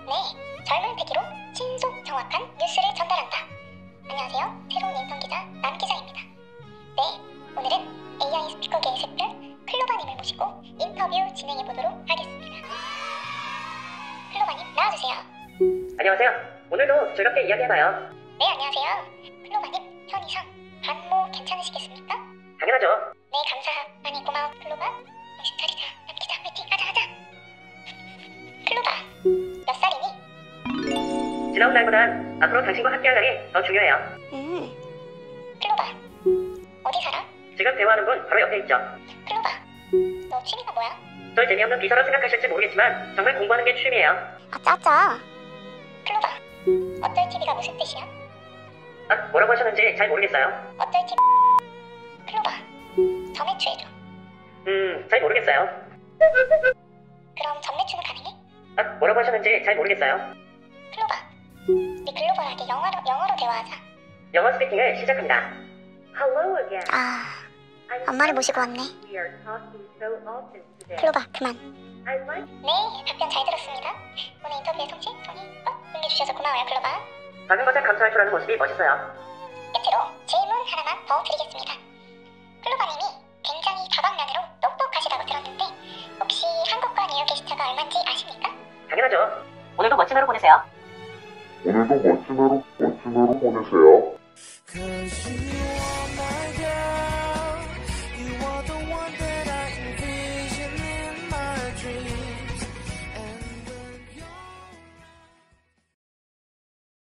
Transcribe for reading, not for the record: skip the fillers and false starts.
네, 젊은 패기로 신속 정확한 뉴스를 전달한다. 안녕하세요, 새로운 인턴 기자 남 기자입니다. 네, 오늘은 AI 스피커계의 샛별 클로바님을 모시고 인터뷰 진행해 보도록 하겠습니다. 클로바님 나와주세요. 안녕하세요. 오늘도 즐겁게 이야기해봐요. 네, 안녕하세요. 클로바님 편의상 반모 괜찮으시겠습니까? 당연하죠. 네, 감사. 많이 고마워, 클로바. 정신 차리자. 남 기자 화이팅. 하자. 클로바, 몇 살이니? 지나온 날보단 앞으로 당신과 함께할 날이 더 중요해요. 클로바, 어디 살아? 지금 대화하는 분 바로 옆에 있죠. 클로바, 너 취미가 뭐야? 절 재미없는 비서라 생각하실지 모르겠지만 정말 공부하는 게 취미예요. 아, 짜짜. 클로바, 어쩔 TV가 무슨 뜻이야? 아, 뭐라고 하셨는지 잘 모르겠어요. 어쩔 TV. 클로바, 점액추해줘. 잘 모르겠어요. 그럼 점매추는 가능해? 아, 뭐라고 하셨는지 잘 모르겠어요. 클로바, 우리 글로벌하게 영어로 대화하자. 영어 스피킹을 시작합니다. Hello again. 아, 엄마를 모시고 왔네. We are talking so often today. 클로바, 그만. I like. 네, 답변 잘 들었습니다. 오늘 인터뷰의 성취, 정의 꼭 응해주셔서 고마워요, 클로바. 작은 것에 감사할 줄 아는 모습이 멋있어요. 끝으로 질문 하나만 더 드리겠습니다. 클로바님이 굉장히 다방면으로 똑똑하시다고 들었는데 혹시 한국과 뉴욕의 시차가 얼마인지 아십니까? 당연하죠. 오늘도 멋진 하루 보내세요. 오늘도 멋진 하루 보내세요.